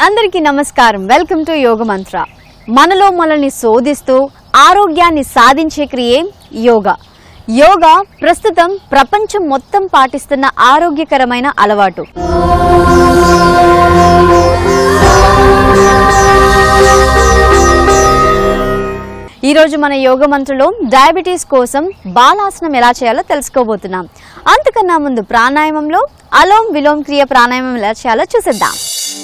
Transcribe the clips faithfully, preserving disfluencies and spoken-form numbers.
అందరికీ నమస్కారం. Welcome to యోగ మంత్ర. మనలో మనల్ని శోధిస్తూ ఆరోగ్యాన్ని సాధించే క్రియే యోగా. యోగా ప్రస్తుతం ప్రపంచం మొత్తం పాటిస్తున్న ఆరోగ్యకరమైన అలవాటు. ఈరోజు మన యోగ మంత్రలో డయాబెటీస్ కోసం బాలాసనం ఎలా చేయాలో తెలుసుకోబోతున్నాం. అంతకన్నా ముందు ప్రాణాయామంలో అలోమ్ విలోమ్ క్రియ ప్రాణాయామం ఎలా చేయాలో చూసేద్దాం.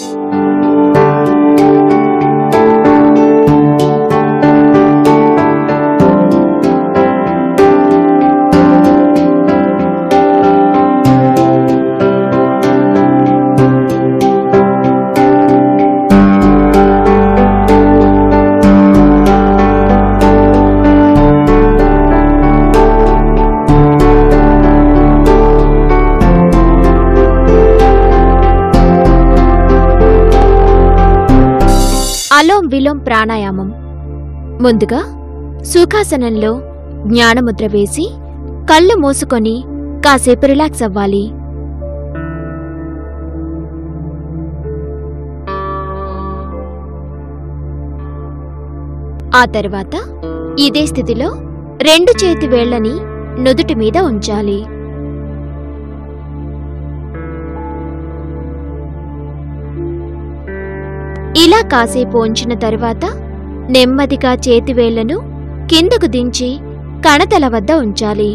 అలోమ్ విలోమ్ ప్రాణాయామం. ముందుగా సుఖాసనంలో జ్ఞానముద్ర వేసి కళ్ళు మూసుకొని కాసేపు రిలాక్స్ అవ్వాలి. ఆ తర్వాత ఇదే స్థితిలో రెండు చేతి వేళ్లని నుదుటి మీద ఉంచాలి. ఇలా కాసేపు ఉంచిన తరువాత నెమ్మదిగా చేతివేళ్లను కిందకు దించి కణతల వద్ద ఉంచాలి.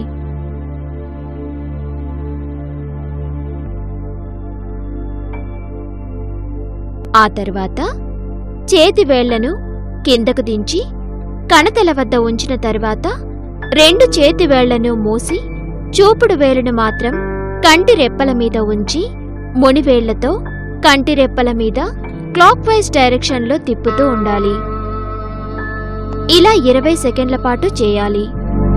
ఆ తర్వాత చేతివేళ్లను కిందకు దించి కణతల వద్ద ఉంచిన తరువాత రెండు చేతివేళ్లను మూసి చూపుడు వేలును మాత్రం కంటి రెప్పల మీద ఉంచి మునివేళ్లతో కంటి రెప్పల మీద క్లాక్ వైజ్ డైరెక్షన్ లో తిప్పుతూ ఉండాలి. ఇలా ఇరవై సెకండ్ల పాటు చేయాలి.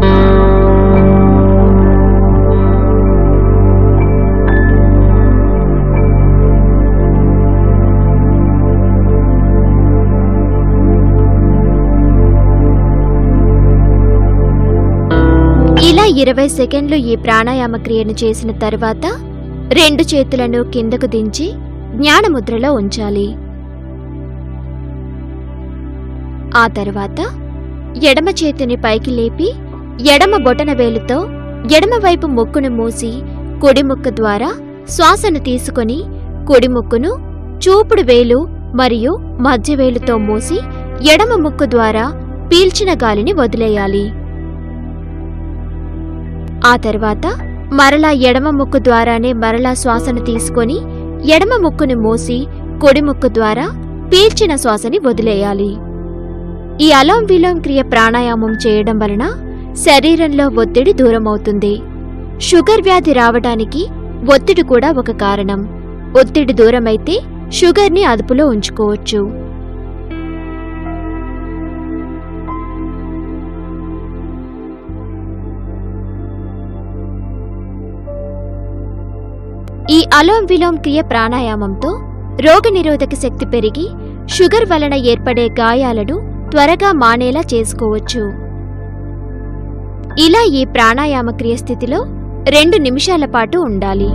ఇలా ఇరవై సెకండ్లు ఈ ప్రాణాయామ క్రియను చేసిన తరువాత రెండు చేతులను కిందకు దించి జ్ఞానముద్రలో ఉంచాలి. ఆ తర్వాత ఎడమ చేతిని పైకి లేపి ఎడమ బొటన వేలుతో ఎడమవైపు ముక్కును మూసి కుడి ముక్కు ద్వారా శ్వాసను తీసుకొని కుడి ముక్కును చూపుడు వేలు మరియు మధ్యవేలుతో మూసి ఎడమ ముక్కు ద్వారా పీల్చిన గాలిని వదిలేయాలి. ఆ తర్వాత మరలా ఎడమ ముక్కు ద్వారానే మరలా శ్వాసను తీసుకొని ఎడమ ముక్కును మూసి కుడి ముక్కు ద్వారా పీల్చిన శ్వాసని వదిలేయాలి. ఈ అలోమ్ విలోమ్ క్రియ ప్రాణాయామం చేయడం వలన శరీరంలో ఒత్తిడి దూరమవుతుంది. షుగర్ వ్యాధి రావడానికి ఒత్తిడి కూడా ఒక కారణం. ఒత్తిడి దూరమైతే షుగర్ని అదుపులో ఉంచుకోవచ్చు. ఈ అలోమ్ విలోమ్ క్రియ ప్రాణాయామంతో రోగనిరోధక శక్తి పెరిగి షుగర్ వలన ఏర్పడే గాయాలను త్వరగా మానేలా చేసుకోవచ్చు. ఇలా ఈ ప్రాణాయామ క్రియ స్థితిలో రెండు నిమిషాల పాటు ఉండాలి.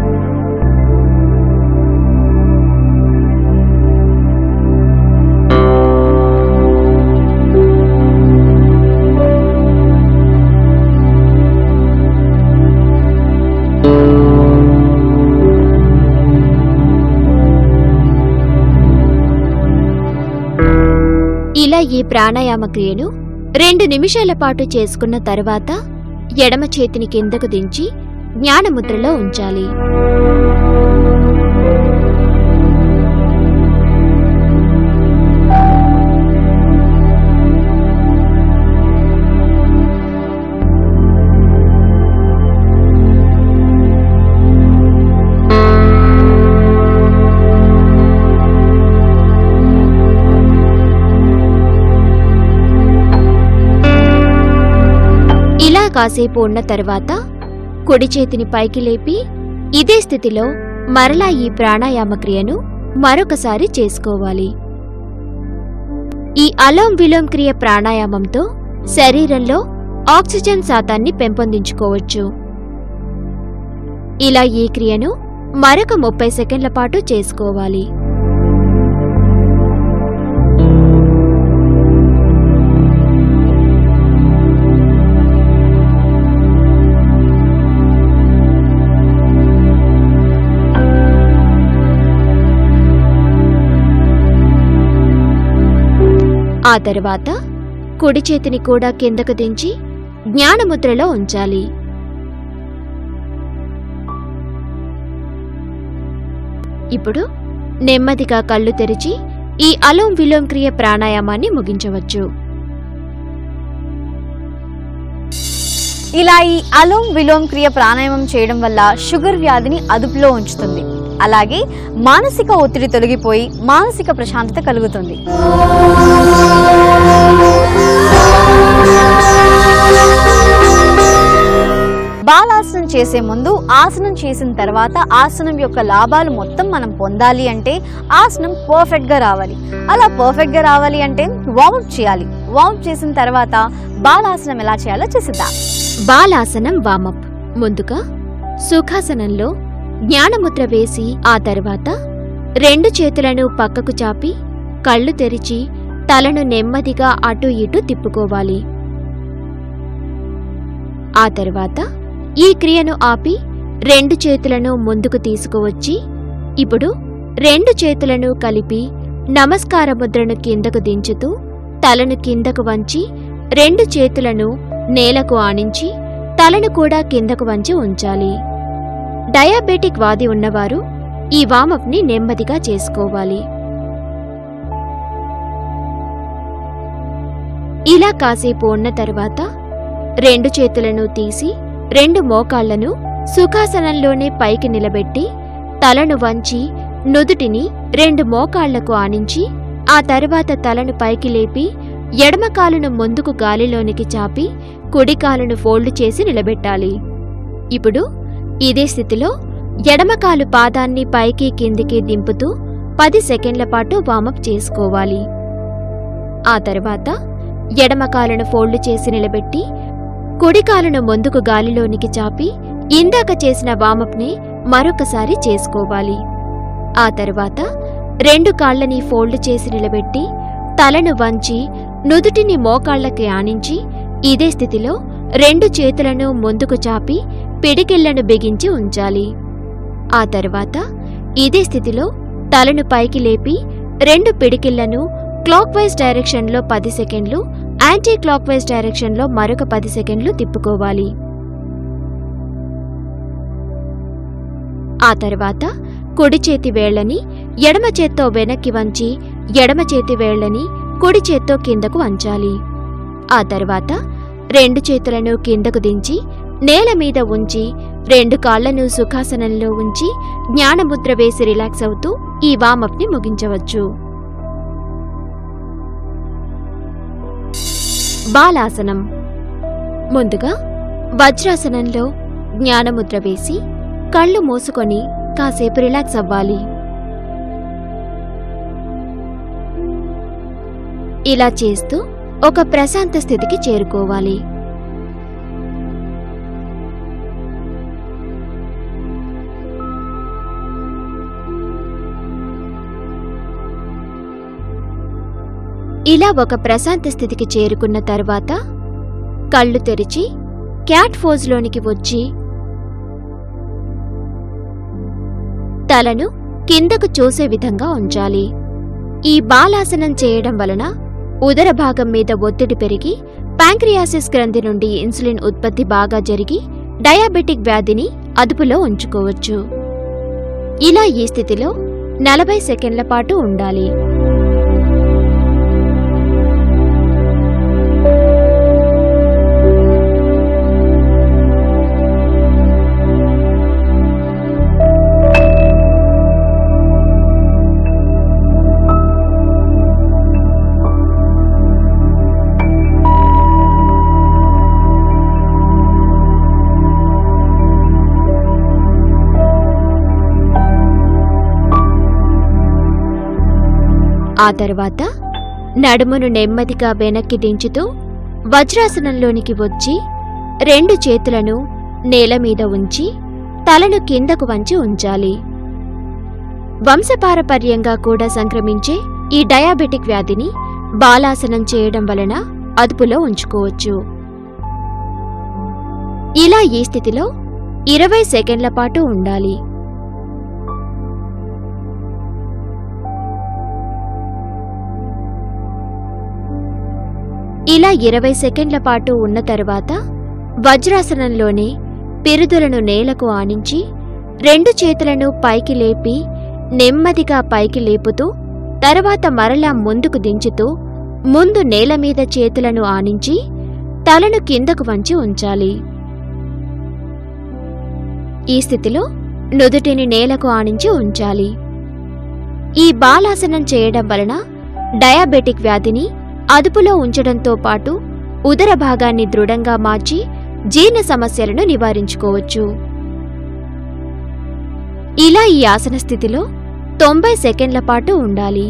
ఇలా ఈ ప్రాణాయామ క్రియను రెండు నిమిషాల పాటు చేసుకున్న తరువాత ఎడమ చేతిని కిందకు దించి జ్ఞానముద్రలో ఉంచాలి. కాసేపు ఉన్న తరువాత కుడి చేతిని పైకి లేపి ఇదే స్థితిలో మరలా ఈ ప్రాణాయామ క్రియను మరొకసారి చేసుకోవాలి. ఈ అలోమ్ విలోమ్ క్రియ ప్రాణాయామంతో శరీరంలో ఆక్సిజన్ శాతాన్ని పెంపొందించుకోవచ్చు. ఇలా ఈ క్రియను మరొక ముప్పై సెకండ్ల పాటు చేసుకోవాలి. ఆ తరువాత కుడి చేతిని కూడా కిందకు దించి జ్ఞానముద్రలో ఉంచాలి. ఇప్పుడు నెమ్మదిగా కళ్ళు తెరిచి ఈ అలోం విలోం క్రియ ప్రాణాయామాన్ని ముగించవచ్చు. ఇలా ఈ అలోం విలోం క్రియ ప్రాణాయామం చేయడం వల్ల షుగర్ వ్యాధిని అదుపులో ఉంచుతుంది. అలాగే మానసిక ఒత్తిడి తొలగిపోయి మానసిక ప్రశాంతత కలుగుతుంది. బాలాసనం చేసే ముందు ఆసనం చేసిన తర్వాత ఆసనం యొక్క లాభాలు మొత్తం మనం పొందాలి అంటే ఆసనం పర్ఫెక్ట్ గా రావాలి. అలా పర్ఫెక్ట్ గా రావాలి అంటే వార్మప్ చేయాలి. వార్మప్ చేసిన తర్వాత బాలాసనం ఎలా చేయాలో చేసిద్దాం. బాలాసనం వామప్. ముందుగా సుఖాసనంలో జ్ఞానముద్ర వేసి ఆ తర్వాత రెండు చేతులను పక్కకు చాపి కళ్ళు తెరిచి తలను నెమ్మదిగా అటు ఇటు తిప్పుకోవాలి. ఆ తర్వాత ఈ క్రియను ఆపి రెండు చేతులను ముందుకు తీసుకువచ్చి ఇప్పుడు రెండు చేతులను కలిపి నమస్కార ముద్రను కిందకు దించుతూ తలను కిందకు వంచి రెండు చేతులను నేలకు ఆనించి తలను కూడా కిందకు వంచి ఉంచాలి. డయాబెటిక్ వ్యాధి ఉన్నవారు ఈ వామప్ ని నెమ్మదిగా చేసుకోవాలి. ఇలా కాసేపు ఉన్న తరువాత రెండు చేతులను తీసి రెండు మోకాళ్లను సుఖాసనంలోనే పైకి నిలబెట్టి తలను వంచి నుదుటిని రెండు మోకాళ్లకు ఆనించి ఆ తరువాత తలను పైకి లేపి ఎడమకాలును ముందుకు గాలిలోనికి చాపి కుడికాలును ఫోల్డ్ చేసి నిలబెట్టాలి. ఇప్పుడు ఇదే స్థితిలో ఎడమకాలు పాదాన్ని పైకి కిందికి దింపుతూ పది సెకండ్ల పాటు వామప్ చేసుకోవాలి. ఆ తర్వాత ఎడమకాలును ఫోల్డ్ చేసి నిలబెట్టి కుడికాలును ముందుకు గాలిలోనికి చాపి ఇందాక చేసిన వామప్ ని మరొకసారి చేసుకోవాలి. ఆ తరువాత రెండు కాళ్లని ఫోల్డ్ చేసి నిలబెట్టి తలను వంచి నుదుటిని మోకాళ్లకి ఆనించి ఇదే స్థితిలో రెండు చేతులను ముందుకు చాపి పిడికిళ్లను బిగించి ఉంచాలి. ఆ తరువాత ఇదే స్థితిలో తలను పైకి లేపి రెండు పిడికిళ్లను క్లాక్ వైజ్ డైరెక్షన్లో పది సెకండ్లు, యాంటీ క్లాక్ వైజ్ డైరెక్షన్లో మరొక పది సెకండ్లు తిప్పుకోవాలి. ఆ తర్వాత కుడి చేతి వేళ్లని ఎడమ చేత్తో వెనక్కి వంచి ఎడమ చేతి వేళ్లని కుడి చేత్తో కిందకు వంచాలి. ఆ తర్వాత రెండు చేతులను కిందకు దించి నేల మీద ఉంచి రెండు కాళ్లను సుఖాసనంలో ఉంచి జ్ఞానముద్ర వేసి రిలాక్స్ అవుతూ ఈ వామప్ ని ముగించవచ్చు. బాలాసనం. ముందుగా వజ్రాసనంలో జ్ఞానముద్ర వేసి కళ్ళు మూసుకొని కాసేపు రిలాక్స్ అవ్వాలి. ఇలా చేస్తూ ఒక ప్రశాంత స్థితికి చేరుకోవాలి. ఇలా ఒక ప్రశాంత స్థితికి చేరుకున్న తర్వాత కళ్ళు తెరిచి క్యాట్ పోజ్లోనికి వచ్చి తలను కిందకు చూసే విధంగా ఉంచాలి. ఈ బాలాసనం చేయడం వలన ఉదర భాగం మీద ఒత్తిడి పెరిగి ప్యాంక్రియాసిస్ గ్రంథి నుండి ఇన్సులిన్ ఉత్పత్తి బాగా జరిగి డయాబెటిక్ వ్యాధిని అదుపులో ఉంచుకోవచ్చు. ఇలా ఈ స్థితిలో నలభై సెకండ్ల పాటు ఉండాలి. ఆ తరువాత నడుమును నెమ్మదిగా వెనక్కి దించుతూ వజ్రాసనంలోనికి వచ్చి రెండు చేతులను నేల మీద ఉంచి తలను కిందకు వంచి ఉంచాలి. వంశపారపర్యంగా కూడా సంక్రమించే ఈ డయాబెటిక్ వ్యాధిని బాలాసనం చేయడం వలన అదుపులో ఉంచుకోవచ్చు. ఇలా ఈ స్థితిలో ఇరవై సెకండ్ల పాటు ఉండాలి. ఇలా ఇరవై సెకండ్ల పాటు ఉన్న తరువాత వజ్రాసనంలోనే పిరుదులను నేలకు ఆనించి రెండు చేతులను పైకి లేపి నెమ్మదిగా పైకి లేపుతూ తర్వాత మరలా ముందుకు దించుతూ ముందు నేలమీద చేతులను ఆనించి తలను కిందకు వంచి ఉంచాలి. ఈ స్థితిలో నుదుటిని నేలకు ఆనించి ఉంచాలి. ఈ బాలాసనం చేయడం వలన డయాబెటిక్ వ్యాధిని అదుపులో ఉంచడంతో పాటు ఉదర భాగాన్ని దృఢంగా మార్చి జీర్ణ సమస్యలను నివారించుకోవచ్చు. ఇలా ఈ ఆసన స్థితిలో తొంభై సెకండ్ల పాటు ఉండాలి.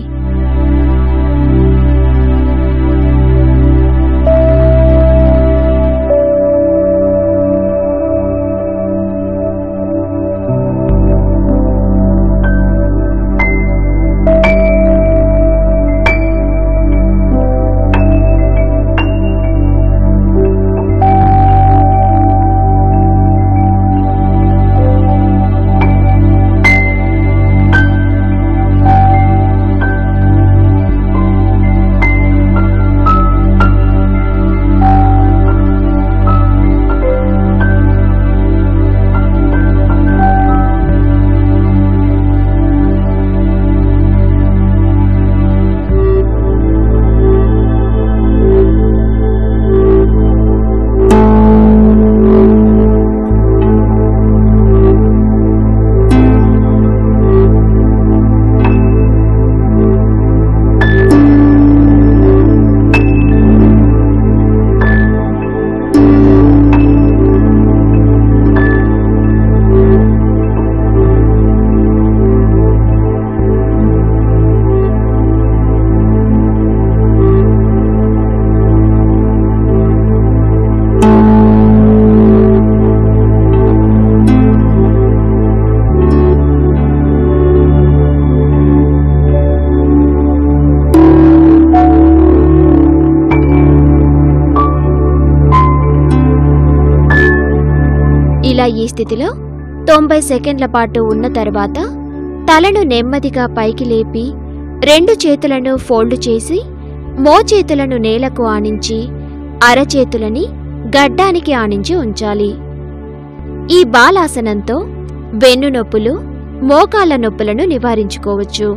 ఇలా ఈ స్థితిలో తొంభై సెకండ్ల పాటు ఉన్న తర్వాత తలను నెమ్మదిగా పైకి లేపి రెండు చేతులను ఫోల్డ్ చేసి మోచేతులను నేలకు ఆనించి అరచేతులని గడ్డానికి ఆనించి ఉంచాలి. ఈ బాలాసనంతో వెన్ను నొప్పులు, మోకాళ్ల నొప్పులను నివారించుకోవచ్చు.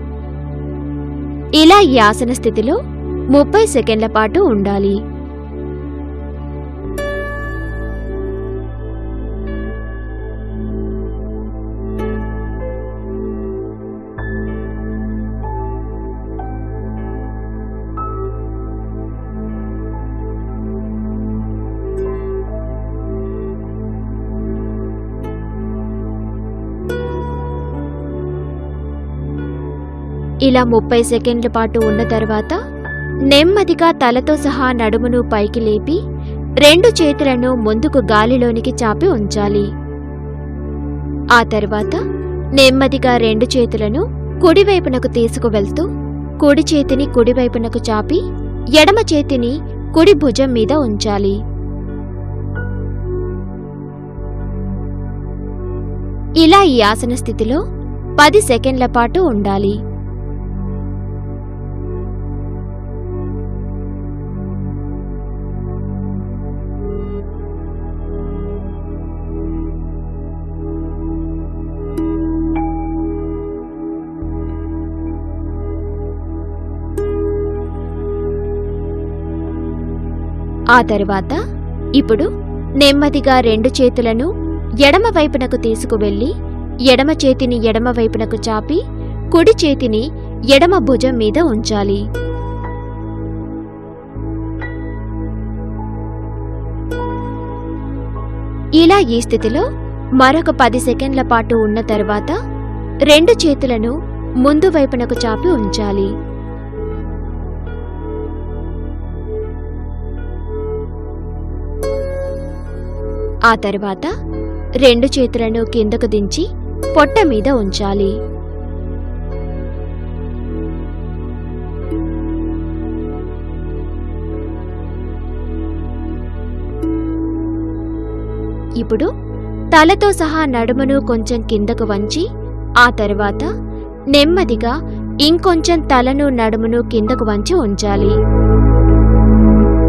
ఇలా ఈ ఆసన స్థితిలో ముప్పై సెకండ్ల పాటు ఉండాలి. ఇలా ముప్పై సెకండ్ల పాటు ఉన్న తర్వాత నెమ్మదిగా తలతో సహా నడుమును పైకి లేపి రెండు చేతులను ముందుకు గాలిలోనికి చాపి ఉంచాలి. ఆ తర్వాత నెమ్మదిగా రెండు చేతులను కుడివైపునకు తీసుకువెళ్తూ కుడి చేతిని కుడివైపునకు చాపి ఎడమ చేతిని కుడి భుజం మీద ఉంచాలి. ఇలా ఈ ఆసన స్థితిలో పది సెకండ్ల పాటు ఉండాలి. ఆ తరువాత ఇప్పుడు నెమ్మదిగా రెండు చేతులను ఎడమ వైపునకు తీసుకువెళ్లి ఎడమ చేతిని ఎడమ వైపునకు చాపి కుడి చేతిని ఎడమ భుజం మీద ఉంచాలి. ఇలా ఈ స్థితిలో మరొక పది సెకండ్ల పాటు ఉన్న తరువాత రెండు చేతులను ముందు వైపునకు చాపి ఉంచాలి. ఆ తరువాత రెండు చేతులను కిందకు దించి పొట్ట మీద ఉంచాలి. ఇప్పుడు తలతో సహా నడుమును కొంచెం కిందకు వంచి ఆ తరువాత నెమ్మదిగా ఇంకొంచెం తలను నడుమును కిందకు వంచి ఉంచాలి.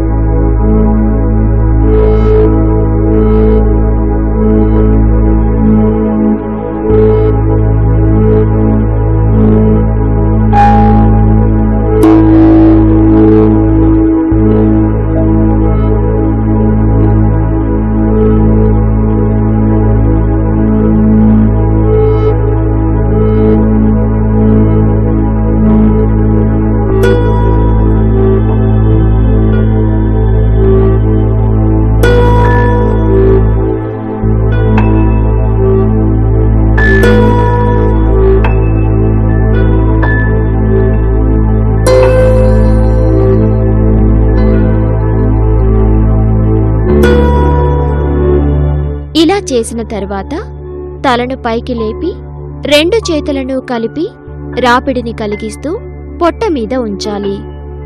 చేసిన తర్వాత తలను పైకి లేపి రెండు చేతులను కలిపి రాపిడిని కలిగిస్తూ పొట్ట మీద ఉంచాలి.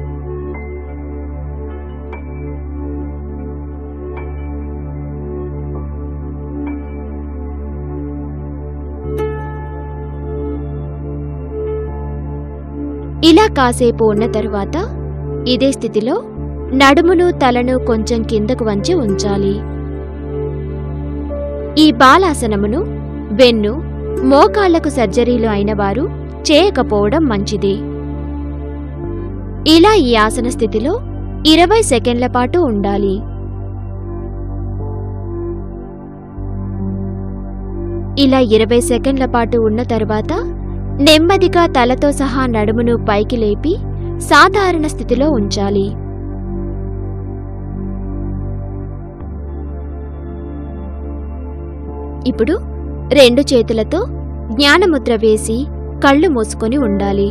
ఇలా కాసేపు ఉన్న తరువాత ఇదే స్థితిలో నడుమును తలను కొంచెం కిందకు వంచి ఉంచాలి. ఈ బాలాసనమును వెన్ను మోకాళ్లకు సర్జరీలు అయిన వారు చేయకపోవడం మంచిది. ఇలా ఈ ఆసన స్థితిలో ఇరవై సెకండ్ల పాటు ఉండాలి. ఇలా ఇరవై సెకండ్ల పాటు ఉన్న తరువాత నెమ్మదిగా తలతో సహా నడుమును పైకి లేపి సాధారణ స్థితిలో ఉంచాలి. ఇప్పుడు రెండు చేతులతో జ్ఞానముద్ర వేసి కళ్ళు మూసుకొని ఉండాలి.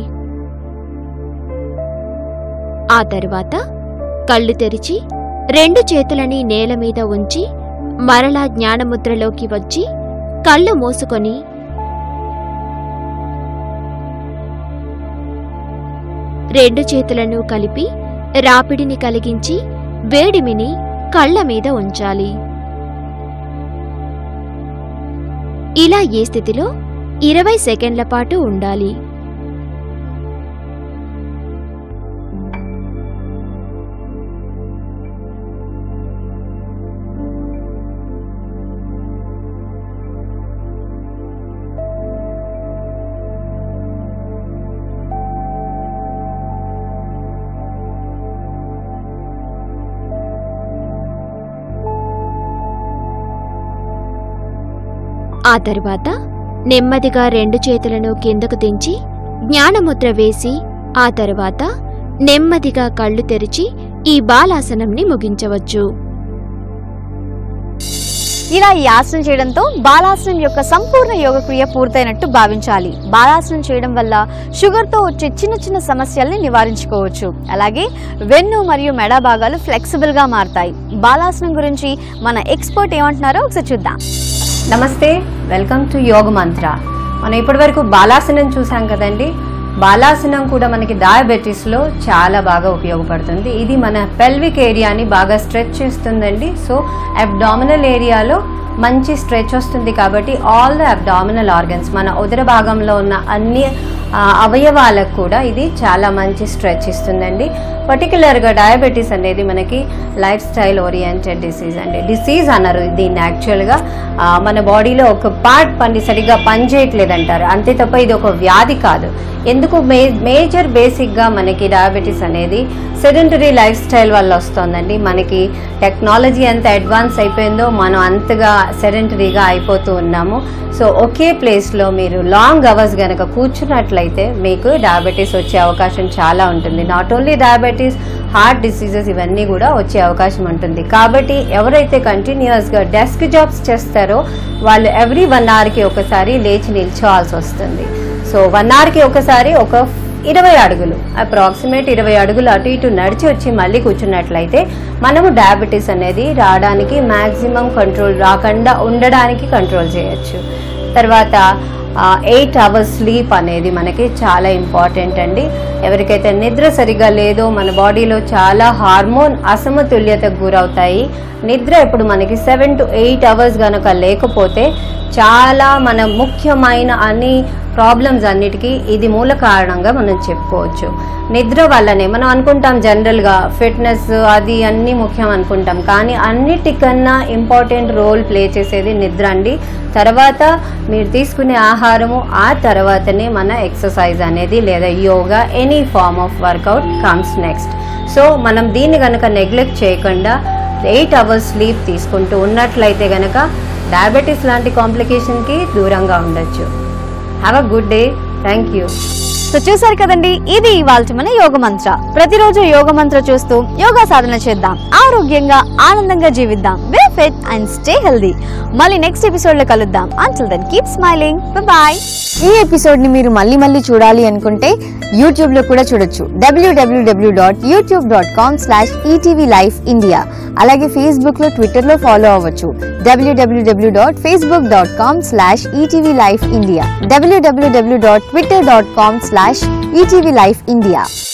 ఆ తరువాత కళ్ళు తెరిచి రెండు చేతులని నేల మీద ఉంచి మరలా జ్ఞానముద్రలోకి వచ్చి కళ్ళు మూసుకొని రెండు చేతులను కలిపి రాపిడిని కలిగించి వేడిమిని కళ్ళ మీద ఉంచాలి. ఇలా ఈ స్థితిలో ఇరవై సెకండ్ల పాటు ఉండాలి. ఆ తరువాత నెమ్మదిగా రెండు చేతులను కిందకు దించి జ్ఞానముద్ర వేసి ఆ తరువాత నెమ్మదిగా కళ్ళు తెరిచి ఈ బాలాసనంని ముగించవచ్చు. ఇలా ఈ ఆసనం చేయడంతో బాలాసనం యొక్క సంపూర్ణ యోగక్రియ పూర్తయినట్టు భావించాలి. బాలాసనం చేయడం వల్ల షుగర్తో వచ్చే చిన్న చిన్న సమస్యల్ని నివారించుకోవచ్చు. అలాగే వెన్ను మరియు మెడ భాగాలు ఫ్లెక్సిబుల్గా మారతాయి. బాలాసనం గురించి మన ఎక్స్పర్ట్ ఏమంటున్నారో ఒకసారి చూద్దాం. నమస్తే, వెల్కమ్ టు యోగ మంత్ర. మనం ఇప్పటి వరకు బాలాసనం చూసాం కదండి. బాలాసనం కూడా మనకి డయాబెటీస్లో చాలా బాగా ఉపయోగపడుతుంది. ఇది మన పెల్విక్ ఏరియాని బాగా స్ట్రెచ్ చేస్తుందండి. సో అబ్డామినల్ ఏరియాలో మంచి స్ట్రెచ్ వస్తుంది కాబట్టి ఆల్ ద అబ్డామినల్ ఆర్గన్స్, మన ఉదర భాగంలో ఉన్న అన్ని అవయవాలకు కూడా ఇది చాలా మంచి స్ట్రెచ్ ఇస్తుందండి. పర్టికులర్గా డయాబెటీస్ అనేది మనకి లైఫ్ స్టైల్ ఓరియంటెడ్ డిసీజ్ అండి. డిసీజ్ అన్నారు దీన్ని. యాక్చువల్గా మన బాడీలో ఒక పార్ట్ పని సరిగ్గా పనిచేయట్లేదు అంటారు, అంతే తప్ప ఇది ఒక వ్యాధి కాదు. ఎందుకు మే మేజర్ బేసిక్గా మనకి డయాబెటీస్ అనేది సెడెంటరీ లైఫ్ స్టైల్ వల్ల వస్తుందండి. మనకి టెక్నాలజీ ఎంత అడ్వాన్స్ అయిపోయిందో మనం అంతగా సెడెంటరీగా అయిపోతూ ఉన్నాము. సో ఒకే ప్లేస్లో మీరు లాంగ్ అవర్స్ కనుక కూర్చున్నట్లయితే మీకు డయాబెటీస్ వచ్చే అవకాశం చాలా ఉంటుంది. Not only diabetes, heart diseases ఇవన్నీ కూడా వచ్చే అవకాశం ఉంటుంది. కాబట్టి ఎవరైతే కంటిన్యూస్గా డెస్క్ జాబ్స్ చేస్తారో వాళ్ళు ఎవ్రీ వన్ అవర్కి ఒకసారి లేచి నిల్చోవాల్సి వస్తుంది. సో వన్ అవర్కి ఒకసారి ఒక ఇరవై అడుగులు అప్రాక్సిమేట్ ఇరవై అడుగులు అటు ఇటు నడిచి వచ్చి మళ్ళీ కూర్చున్నట్లయితే మనము డయాబెటీస్ అనేది రావడానికి మ్యాక్సిమం కంట్రోల్, రాకుండా ఉండడానికి కంట్రోల్ చేయొచ్చు. తర్వాత ఎయిట్ అవర్స్ స్లీప్ అనేది మనకి చాలా ఇంపార్టెంట్ అండి. ఎవరికైతే నిద్ర సరిగా లేదో మన బాడీలో చాలా హార్మోన్ అసమతుల్యతకు గురవుతాయి. నిద్ర ఇప్పుడు మనకి సెవెన్ టు ఎయిట్ అవర్స్ కనుక లేకపోతే చాలా మన ముఖ్యమైన అన్ని ప్రాబ్లమ్స్ అన్నిటికీ ఇది మూల కారణంగా మనం చెప్పుకోవచ్చు. నిద్ర వల్లనే మనం అనుకుంటాం జనరల్గా ఫిట్నెస్ అది అన్నీ ముఖ్యం అనుకుంటాం, కానీ అన్నిటికన్నా ఇంపార్టెంట్ రోల్ ప్లే చేసేది నిద్ర అండి. తర్వాత మీరు తీసుకునే ఆహారము, ఆ తర్వాతనే మన ఎక్సర్సైజ్ అనేది లేదా yoga, any form of workout comes next. So మనం దీన్ని కనుక నెగ్లెక్ట్ చేయకుండా ఎయిట్ అవర్స్ స్లీప్ తీసుకుంటూ ఉన్నట్లయితే కనుక డయాబెటీస్ లాంటి కాంప్లికేషన్కి దూరంగా ఉండొచ్చు. Have a good day. Thank you. So చూసారు కదండి, ఇది ఇవాల్టి మన యోగ మంత్ర. ప్రతిరోజు యోగ మంత్ర చూస్తూ యోగా సాధన చేద్దాం, ఆరోగ్యంగా ఆనందంగా జీవిద్దాం. Be fit and stay healthy. మళ్ళీ నెక్స్ట్ ఎపిసోడ్ లో కలుద్దాం. Until then keep smiling. Bye. ఈ ఎపిసోడ్ ని మీరు మళ్ళీ మళ్ళీ చూడాలి అనుకుంటే యూట్యూబ్ లో కూడా చూడొచ్చు. W W W dot YouTube dot com slash ETV life India. అలాగే ఫేస్బుక్ లో, ట్విట్టర్ లో ఫాలో అవ్వచ్చు. W W W dot Facebook dot com slash ETV life India, W W W dot Twitter dot com slash ETV life India.